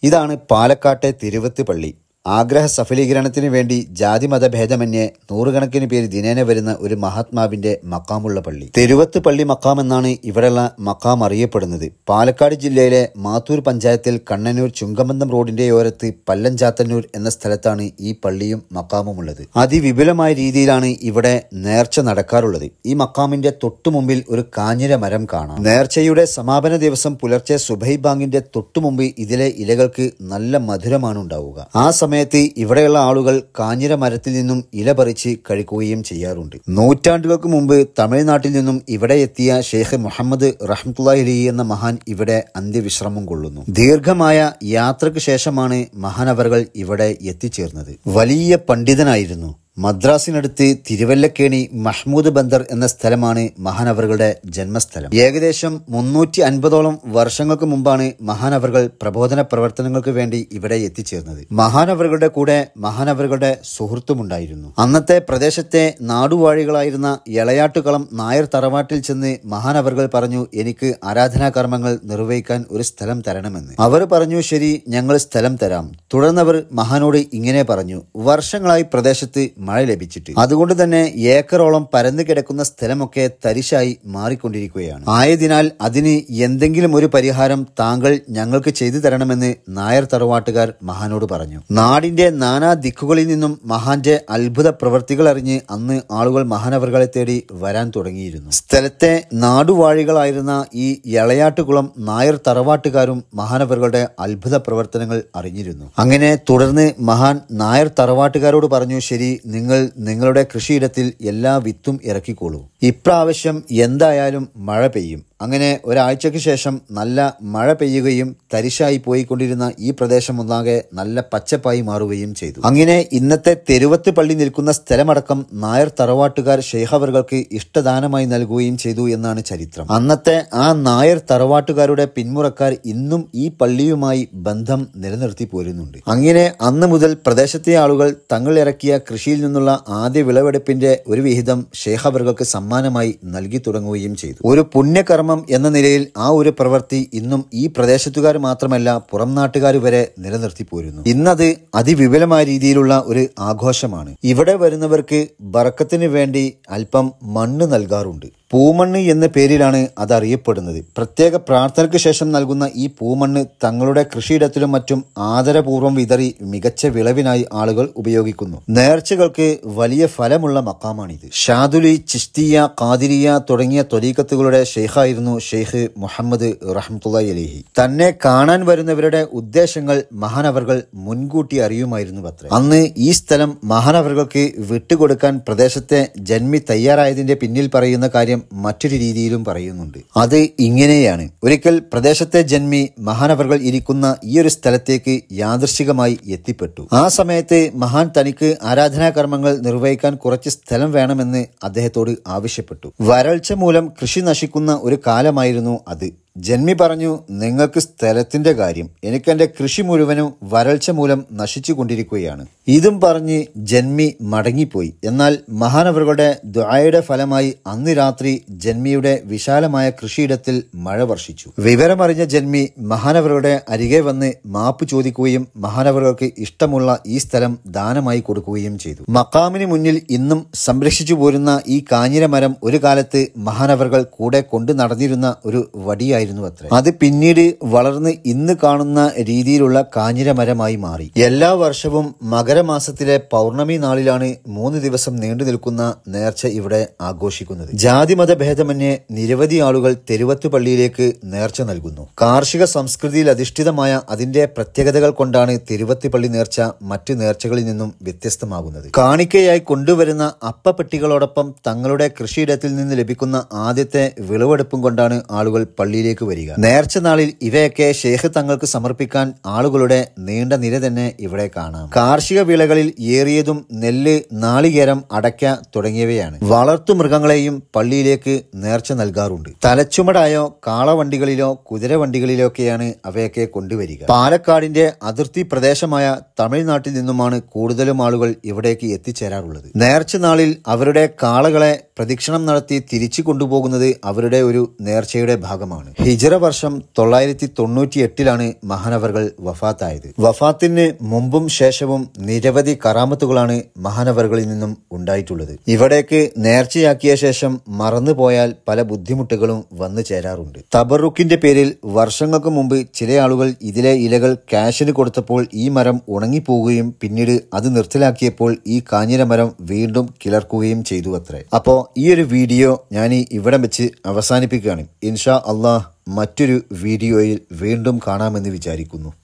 ഇതാണ് പാലക്കാട്ടെ തിരുവത്ത് പള്ളി. ആഗ്രഹ സഫലീകരണത്തിന് വേണ്ടി ജാതിമത ഭേദമന്യേ നൂറുകണക്കിന് പേര് ദിനേന വരുന്ന ഒരു മഹാത്മാവിന്റെ മക്കാമുള്ള പള്ളി. തിരുവത്ത് പള്ളി മക്കാം എന്നാണ് ഇവിടെയുള്ള മക്കാം അറിയപ്പെടുന്നത്. പാലക്കാട് ജില്ലയിലെ മാത്തൂർ പഞ്ചായത്തിൽ കണ്ണന്നൂർ ചുങ്കമന്തം റോഡിന്റെ ഓരത്ത് പല്ലഞ്ചാത്തന്നൂർ എന്ന സ്ഥലത്താണ് ഈ പള്ളിയും മക്കാമും ഉള്ളത്. അതിവിപുലമായ രീതിയിലാണ് ഇവിടെ നേർച്ച നടക്കാറുള്ളത്. ഈ മക്കാമിന്റെ തൊട്ടുമുമ്പിൽ ഒരു കാഞ്ഞിര മരം കാണാം. നേർച്ചയുടെ സമാപന ദിവസം പുലർച്ചെ സുബഹി ബാങ്കിന്റെ തൊട്ടുമുമ്പ് ഇതിലെ ഇലകൾക്ക് നല്ല മധുരമാണ് ഉണ്ടാവുക. ആ സമയത്ത് ഇവിടെയുള്ള ആളുകൾ കാഞ്ഞിര മരത്തിൽ നിന്നും ഇല പറിച്ച് കഴിക്കുകയും ചെയ്യാറുണ്ട്. നൂറ്റാണ്ടുകൾക്ക് മുമ്പ് തമിഴ്നാട്ടിൽ നിന്നും ഇവിടെ എത്തിയ ഷെയ്ഖ് മുഹമ്മദ് റഹ്മത്തുള്ളാഹി അലൈഹി എന്ന മഹാൻ ഇവിടെ അന്ത്യവിശ്രമം കൊള്ളുന്നു. ദീർഘമായ യാത്രയ്ക്ക് ശേഷമാണ് മഹാനവറുകൾ ഇവിടെ എത്തിച്ചേർന്നത്. വലിയ പണ്ഡിതനായിരുന്നു. മദ്രാസിനടുത്ത് തിരുവല്ലക്കേണി മഹ്മൂദ് ബന്ദർ എന്ന സ്ഥലമാണ് മഹാനവറുകളുടെ ജന്മസ്ഥലം. ഏകദേശം 350ഓളം വർഷങ്ങൾക്ക് മുമ്പാണ് മഹാനവറുകൾ പ്രബോധന പ്രവർത്തനങ്ങൾക്ക് വേണ്ടി ഇവിടെ എത്തിച്ചേർന്നത്. മഹാനവറുകളുടെ കൂടെ മഹാനവറുകളുടെ സുഹൃത്തുമുണ്ടായിരുന്നു. അന്നത്തെ പ്രദേശത്തെ നാടുവാഴികളായിരുന്ന എളയാട്ടുകളം നായർ തറവാട്ടിൽ ചെന്ന് മഹാനവറുകൾ പറഞ്ഞു, എനിക്ക് ആരാധനാകർമ്മങ്ങൾ നിർവഹിക്കാൻ ഒരു സ്ഥലം തരണമെന്ന്. അവർ പറഞ്ഞു, ശരി, ഞങ്ങൾ സ്ഥലം തരാം. തുടർന്നവർ മഹാനോട് ഇങ്ങനെ പറഞ്ഞു, വർഷങ്ങളായി പ്രദേശത്ത് മഴ ലഭിച്ചിട്ട്, അതുകൊണ്ട് തന്നെ ഏക്കറോളം പരന്നു കിടക്കുന്ന സ്ഥലമൊക്കെ തരിശായി മാറിക്കൊണ്ടിരിക്കുകയാണ്. ആയതിനാൽ അതിന് എന്തെങ്കിലും ഒരു പരിഹാരം താങ്കൾ ഞങ്ങൾക്ക് ചെയ്തു തരണമെന്ന് നായർ തറവാട്ടുകാർ മഹാനോട് പറഞ്ഞു. നാടിന്റെ നാനാ ദിക്കുകളിൽ നിന്നും മഹാന്റെ അത്ഭുത പ്രവൃത്തികൾ അറിഞ്ഞ് അന്ന് ആളുകൾ മഹാനവറുകളെ തേടി വരാൻ തുടങ്ങിയിരുന്നു. സ്ഥലത്തെ നാടുവാഴികളായിരുന്ന ഈ എളയാട്ടുകുളം നായർ തറവാട്ടുകാരും മഹാനവറുകളുടെ അത്ഭുത പ്രവർത്തനങ്ങൾ അറിഞ്ഞിരുന്നു. അങ്ങനെ തുടർന്ന് മഹാൻ നായർ തറവാട്ടുകാരോട് പറഞ്ഞു, ശരി, നിങ്ങൾ നിങ്ങളുടെ കൃഷിയിടത്തിൽ എല്ലാ വിത്തും ഇറക്കിക്കോളൂ. ഇപ്രാവശ്യം എന്തായാലും മഴ പെയ്യും. അങ്ങനെ ഒരാഴ്ചയ്ക്ക് ശേഷം നല്ല മഴ പെയ്യുകയും തരിശായി പോയിക്കൊണ്ടിരുന്ന ഈ പ്രദേശം ഒന്നാകെ നല്ല പച്ചപ്പായി മാറുകയും ചെയ്തു. അങ്ങനെ ഇന്നത്തെ തെരുവത്ത് പള്ളി നിൽക്കുന്ന സ്ഥലമടക്കം നായർ തറവാട്ടുകാർ ഷെയ്ഖവറുകൾക്ക് ഇഷ്ടദാനമായി നൽകുകയും ചെയ്തു എന്നാണ് ചരിത്രം. അന്നത്തെ ആ നായർ തറവാട്ടുകാരുടെ പിന്മുറക്കാർ ഇന്നും ഈ പള്ളിയുമായി ബന്ധം നിലനിർത്തി പോരുന്നുണ്ട്. അങ്ങനെ അന്ന് മുതൽ പ്രദേശത്തെ ആളുകൾ തങ്ങൾ ഇറക്കിയ കൃഷിയിൽ നിന്നുള്ള ആദ്യ വിളവെടുപ്പിന്റെ ഒരു വിഹിതം ഷെയ്ഖവറുകൾക്ക് സമ്മാനമായി നൽകി തുടങ്ങുകയും ചെയ്തു. ഒരു പുണ്യകർമ്മം എന്ന നിലയിൽ ആ ഒരു പ്രവൃത്തി ഇന്നും ഈ പ്രദേശത്തുകാർ മാത്രമല്ല പുറം നാട്ടുകാർ വരെ നിലനിർത്തി പോരുന്നു. ഇന്നത് അതിവിപുലമായ രീതിയിലുള്ള ഒരു ആഘോഷമാണ്. ഇവിടെ വരുന്നവർക്ക് ബറക്കത്തിന് വേണ്ടി അല്പം മണ്ണ് നൽകാറുണ്ട്. പൂമണ്ണ് എന്ന പേരിലാണ് അതറിയപ്പെടുന്നത്. പ്രത്യേക പ്രാർത്ഥനയ്ക്ക് ശേഷം നൽകുന്ന ഈ പൂമണ്ണ് തങ്ങളുടെ കൃഷിയിടത്തിലും മറ്റും ആദരപൂർവ്വം വിതറി മികച്ച വിളവിനായി ആളുകൾ ഉപയോഗിക്കുന്നു. നേർച്ചകൾക്ക് വലിയ ഫലമുള്ള മക്കാമാണിത്. ഷാദുലി, ചിശ്തിയ, ഖാദിരിയ തുടങ്ങിയ ത്വരീഖത്തുകളുടെ ഷെയ്ഖായിരുന്നു ഷെയ്ഖ് മുഹമ്മദ് റഹ്മത്തുള്ളാഹി അലൈഹി. തന്നെ കാണാൻ വരുന്നവരുടെ ഉദ്ദേശങ്ങൾ മഹാനവറുകൾ മുൻകൂട്ടി അറിയുമായിരുന്നു അത്രേ. അന്ന് ഈ സ്ഥലം മഹാനവറുകൾക്ക് വിട്ടുകൊടുക്കാൻ പ്രദേശത്തെ ജന്മി തയ്യാറായതിന്റെ പിന്നിൽ പറയുന്ന കാര്യം മറ്റൊരു രീതിയിലും പറയുന്നുണ്ട്. അത് ഇങ്ങനെയാണ്. ഒരിക്കൽ പ്രദേശത്തെ ജന്മി മഹാനവറുകൾ ഇരിക്കുന്ന ഈ ഒരു സ്ഥലത്തേക്ക് യാദൃശ്ചികമായി എത്തിപ്പെട്ടു. ആ സമയത്ത് മഹാൻ തനിക്ക് ആരാധനാകർമ്മങ്ങൾ നിർവഹിക്കാൻ കുറച്ച് സ്ഥലം വേണമെന്ന് അദ്ദേഹത്തോട് ആവശ്യപ്പെട്ടു. വരൾച്ച മൂലം കൃഷി നശിക്കുന്ന ഒരു കാലമായിരുന്നു അത്. ജന്മി പറഞ്ഞു, നിങ്ങൾക്ക് സ്ഥലത്തിന്റെ കാര്യം, എനിക്കെന്റെ കൃഷി മുഴുവനും വരൾച്ച മൂലം നശിച്ചു കൊണ്ടിരിക്കുകയാണ്. ഇതും പറഞ്ഞ് ജന്മി മടങ്ങിപ്പോയി. എന്നാൽ മഹാനവറുകളുടെ ദുആയുടെ ഫലമായി അന്ന് രാത്രി ജന്മിയുടെ വിശാലമായ കൃഷിയിടത്തിൽ മഴ വർഷിച്ചു. വിവരമറിഞ്ഞ ജന്മി മഹാനവറുകളുടെ അരികെ വന്ന് മാപ്പ് ചോദിക്കുകയും മഹാനവറുകൾക്ക് ഇഷ്ടമുള്ള ഈ സ്ഥലം ദാനമായി കൊടുക്കുകയും ചെയ്തു. മക്കാമിന് മുന്നിൽ ഇന്നും സംരക്ഷിച്ചു പോരുന്ന ഈ കാഞ്ഞിര മരം ഒരു കാലത്ത് മഹാനവറുകൾ കൂടെ കൊണ്ടു നടന്നിരുന്ന ഒരു വടിയായി. അത് പിന്നീട് വളർന്ന് ഇന്ന് കാണുന്ന രീതിയിലുള്ള കാഞ്ഞിര മരമായി മാറി. എല്ലാ വർഷവും മകരമാസത്തിലെ പൗർണമി നാളിലാണ് 3 ദിവസം നീണ്ടു നിൽക്കുന്ന നേർച്ച ഇവിടെ ആഘോഷിക്കുന്നത്. ജാതിമത ഭേദമന്യേ നിരവധി ആളുകൾ തെരുവത്ത് പള്ളിയിലേക്ക് നേർച്ച നൽകുന്നു. കാർഷിക സംസ്കൃതിയിൽ അധിഷ്ഠിതമായ അതിന്റെ പ്രത്യേകതകൾ കൊണ്ടാണ് തെരുവത്ത് പള്ളി നേർച്ച മറ്റു നേർച്ചകളിൽ നിന്നും വ്യത്യസ്തമാകുന്നത്. കാണിക്കയായി കൊണ്ടുവരുന്ന അപ്പപ്പെട്ടികളോടൊപ്പം തങ്ങളുടെ കൃഷിയിടത്തിൽ നിന്ന് ലഭിക്കുന്ന ആദ്യത്തെ വിളവെടുപ്പും കൊണ്ടാണ് ആളുകൾ പള്ളിയിലേക്ക് വരിക. നേർച്ച നാളിൽ ഇവയൊക്കെ ഷെയ്ഖ് തങ്ങൾക്ക് സമർപ്പിക്കാൻ ആളുകളുടെ നീണ്ട നിര തന്നെ ഇവിടെ കാണാം. കാർഷിക വിളകളിൽ ഏറിയതും നെല്ല്, നാളികേരം, അടയ്ക്ക തുടങ്ങിയവയാണ്. വളർത്തു മൃഗങ്ങളെയും പള്ളിയിലേക്ക് നേർച്ച നൽകാറുണ്ട്. തലച്ചുമടായോ കാളവണ്ടികളിലോ കുതിരവണ്ടികളിലോ ഒക്കെയാണ് അവയൊക്കെ കൊണ്ടുവരിക. പാലക്കാടിന്റെ അതിർത്തി പ്രദേശമായ തമിഴ്നാട്ടിൽ നിന്നുമാണ് കൂടുതലും ആളുകൾ ഇവിടേക്ക് എത്തിച്ചേരാറുള്ളത്. നേർച്ച നാളിൽ അവരുടെ കാളകളെ പ്രദക്ഷിണം നടത്തി തിരിച്ചു കൊണ്ടുപോകുന്നത് അവരുടെ ഒരു നേർച്ചയുടെ ഭാഗമാണ്. ഹിജ്റ വർഷം 998 മഹാനവർകൾ വഫാത്തായത്. വഫാത്തിന് മുമ്പും ശേഷവും നിരവധി കറാമത്തുകളാണ് മഹാനവർകളിൽ നിന്നും ഉണ്ടായിട്ടുള്ളത്. ഇവിടേക്ക് നേർച്ചയാക്കിയ ശേഷം മറന്നുപോയാൽ പല ബുദ്ധിമുട്ടുകളും വന്നു ചേരാറുണ്ട്. തബറുക്കിന്റെ പേരിൽ വർഷങ്ങൾക്ക് മുമ്പ് ചില ആളുകൾ ഇതിലെ ഇലകൾ ക്യാഷിന് കൊടുത്തപ്പോൾ ഈ മരം ഉണങ്ങിപ്പോവുകയും പിന്നീട് അത് നിർത്തലാക്കിയപ്പോൾ ഈ കാഞ്ഞിര മരം വീണ്ടും കിളർക്കുകയും ചെയ്തു അത്രേ. അപ്പോൾ ഈ ഒരു വീഡിയോ ഞാൻ ഇവിടെ വെച്ച് അവസാനിപ്പിക്കുകയാണ്. ഇൻഷാ അള്ളാഹ് മറ്റൊരു വീഡിയോയിൽ വീണ്ടും കാണാമെന്ന് വിചാരിക്കുന്നു.